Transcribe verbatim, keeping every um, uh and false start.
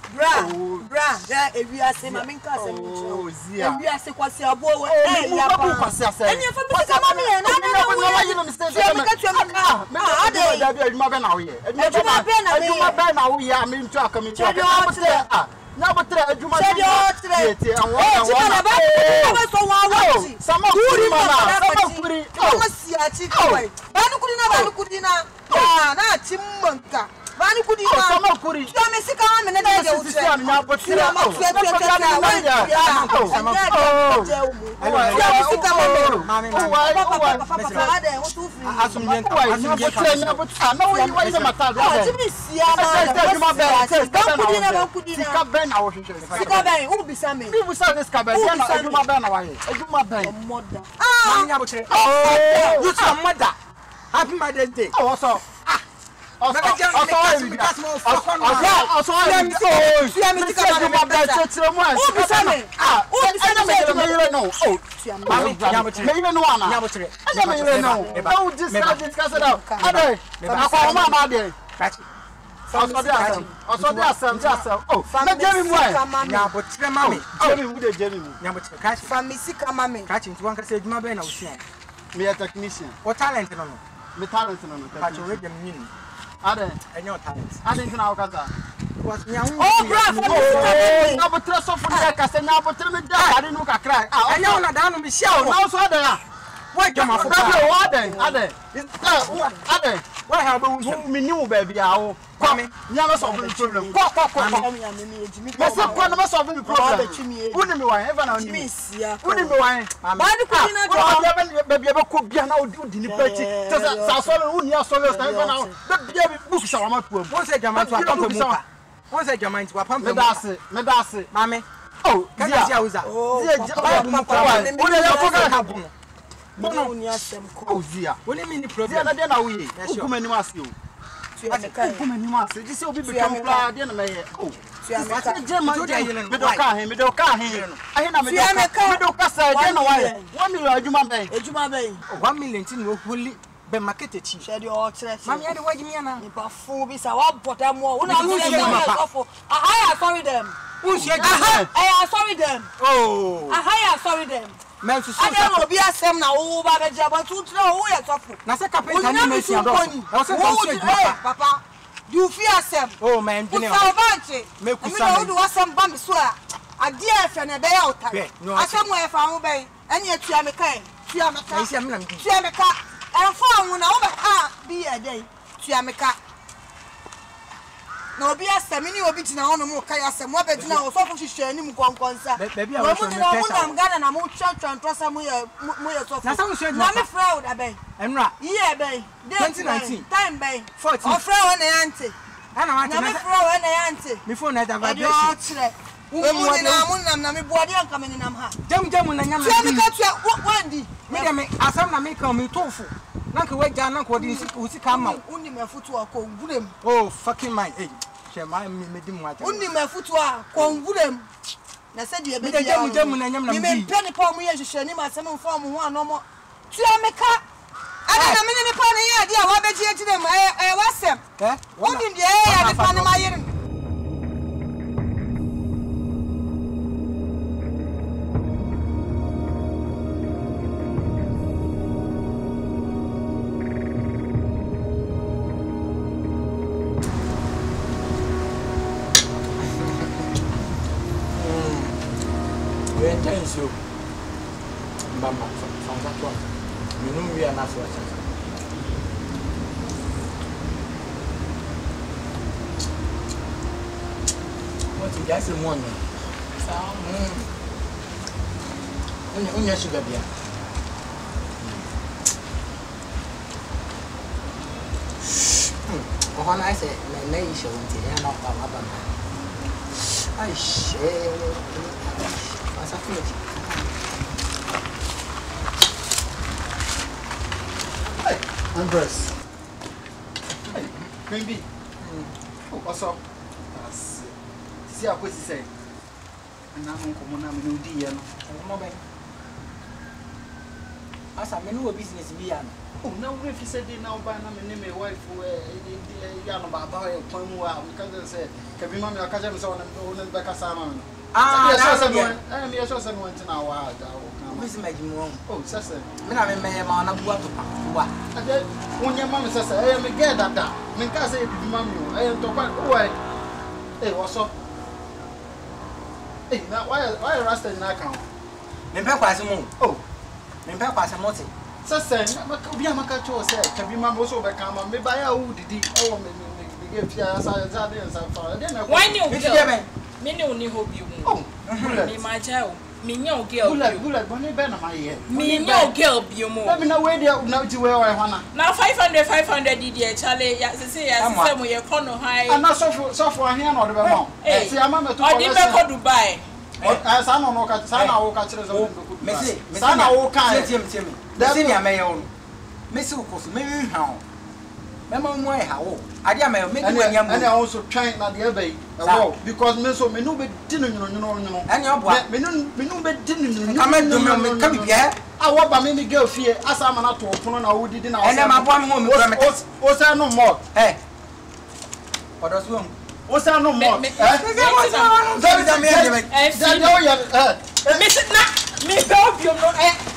bra bra da ewiase ma menka asem ncho ewiase kwase abo eh ya pa eni fa bi ka ma me na na na wo yi no mistake ya me ka twa me ka ah ade da bi adwuma be na wo ye adwuma be na adwuma be na wo ye a me ntu aka me ntu aka ah na botre adwuma be ye ti anwo anwo ba so wa wa ti sama kuri mama sama kuri o si a ti koi ba nu kuri na ba nu kuri na ah na ti mmanka Vani kudi na sama kuri yo me sika ma me na da je uche ya me abotire ma tu tu tu tu sama yo me sika ma me mami mami papa ade wo tu free asumye asumye na botire na wo yi wa yi mata do ah ti mi sia ma ba kudi na ba kudi na sika ben na wo hwehwe sika ben wo bisa me bi bisa ne sika ben ya na adwuma ben na wa ye adwuma ben moda ah mami abotire oh you some mother happy mother's day oh so Oh, so oh, so I'm oh, see I'm the kind of man that church one. Oh, bisa me. Ah, oh, bisa me. Me no. Oh, mami, me no ana. Nyabotre. Anya me no. Oh, just discuss it out. Ade. Akwa ma ma de. Also dey asem. Also dey asem, just asem. Oh, me Jerry mu ai. Nyabotre mami. Jerry mu de Jerry mu. Nyabotre. Catch famisi kama me. Catch nti wanka say adwuma be na wo sia. Me a technician. What talent no no? Me talent no no. Catch already me ni. Ade. Enyo talent. Ade ntina okaza. Was nyawu. Oh, bravo. Oh, na botre so fu de ka se na botre me da ade no kakra. Ah, enyo na da no me sia o. Na so ade ya. Why jama for? Ade, ade. Ade. Why have we me new baby a wo. Kwame, nya solve the problem. Kwa kwa kwa. Me se kwa na solve the problem. Uni me wan, ever na uni. Uni me wan. Ba ni kudi na jo. Baby e be ko bia na odi ni pati. Sa so le uni asole sta ever na. Bia bi book shawama tuam. Won say jama to apampa mu pa. Won say jama to apampa mu. Me da se, me da se. Mame. Oh, kan ya uza. Zia papa. Uni ya ko ka ka bu. Bono uni asem ko. Oh, Zia. Woni me ni problem. Zia na de na wo ye. Ukuma ni wase o. Ukuma ni wase. Ji se obi be kan pla de na me ye. Oh. Wase je man je. Me do ka he, me do ka he. Ahe na me do ka. Me do ka sa de na wa ye. one million adwuma ben. Adwuma ben. one million tin wo holi be market chi. Share the all tres. Mami ya de wagi mi na. Ni pa fu bi sa wa bota mo. Una fu se mo so I sorry them. Who share them? I sorry them. Oh. I sorry them. Men so so. I don't be asem na wo ba be jaba tu tre wo ye tofu. Na se carpenter ni me sia do. I say come share papa. You fear asem. Oh man, you know. Me kusa. Me do asem ba me so a. Ade e fe na be ya ota. Asem wo e fa ho be. Anya tua me kai. Tua me ka. Tua me ka. En fa ho na wo be ha bi e dey. Tua me ka. Na obi asem ni obi tina hono mu kai asem wo be tina wo so fu hihwe ni mu konkonsa. Baby I want to na mo na Ghana na mo twa twa ntosa mu ye mu ye so fu. Na sa wo hwe na me fraud aben. Enra. Ye ben. twenty nineteen. Time ben. fourteen. O fraud na yante. Ana wa na me fraud na yante. Me phone na da vibration. Yo chire. Wo ni na mo nam na me boade anka me nam ha. Jam jam na nyam na. Tia me ka tua wandi. Me de me asam na me kan me tofu. Na ka we ja na ko di usi ka ma. Undi me futu akọ ngurem. Oh fucking mind. Hey. She ma me me di mu ata. Undi me futu akọ ngurem. Na se de be dia. Me jam jam na nyam na me. Me pe ni pa mu ye hwehwe ni ma se me fo mu ho anomo. Tia me ka. Ada na me ni pa ni ye dia wa be ji eti dem eh eh wasem. Eh? Undi de eh ya de pa ni ma yire. So, Mama, from that one, you know we are not for us. What you guys in one? So, only only sugar beer. Oh, when I say, my name is Shawty, and not Baba. I share. Hey, MaameGrace. Hey, maybe. Oh, what's up? See how quick he say. And now I'm coming. I'm going to do it. Asa me no business bi ya no. Oh, now if you said now by na me me wife eh ya no baba e kwan mu a because say ka bi ma me aka jam say wona wona be ka sa ma no. Ah, that's so good. Eh me so say no ntina wa da o kan. Me se magi mu. Oh, sese. Me na me me ma na bua to pa. Wa. Ade wonya ma me sese eh me get that that. Me ka say bi ma me o. Eh to kwa o eh. Eh wo so. Eh na why why rasta na kan. Me pe kwase mu. Oh. Me pe kwase moti. Sese, obi amaka cho say ka bi ma mo so be kan ma me ba ya wo didi. E wo me me me get fia sa za de nsa fa. De na. Why you girl? Me ne oni hobi mu. Oh. Me ma cha me nya o girl. Bullet bullet boni be na ma ye. Me nya o girl bi mu. Let me know where dey na ji we wa hwana. Na five hundred five hundred di dey chale ya se ya se mo ye kono high. Ana so so for here na o de be mo. Eh. Si ama me to o di be ko Dubai. Eh sa na no ka sa na wo ka kire so be ko. Me se, me sa na wo kan. Tie tie me. Me se ni ame ye wo. Me se ko so me wi ha o. Me ma mu e ha wo. Ade ame me di wanya mu. And I also try na de be. Wow, because me so me no be di no no no no. Ani obo. Me no me no be di no no. Ka me do me ka bibia. Ah, what ba me me girl fie asa ma na to opono na wo didi na. Ene ma bo me ho me kura me. O say no more. Eh. Odo so mu. O say no more. Eh. Sorry, da me. Eh. Me na me be obi no eh.